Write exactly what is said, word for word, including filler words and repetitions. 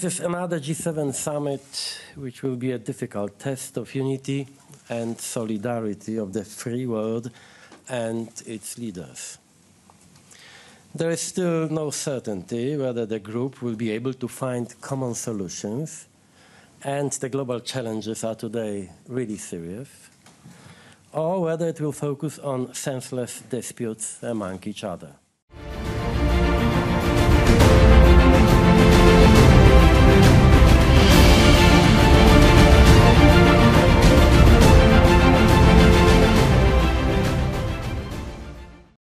This is another G seven summit which will be a difficult test of unity and solidarity of the free world and its leaders. There is still no certainty whether the group will be able to find common solutions, and the global challenges are today really serious, or whether it will focus on senseless disputes among each other.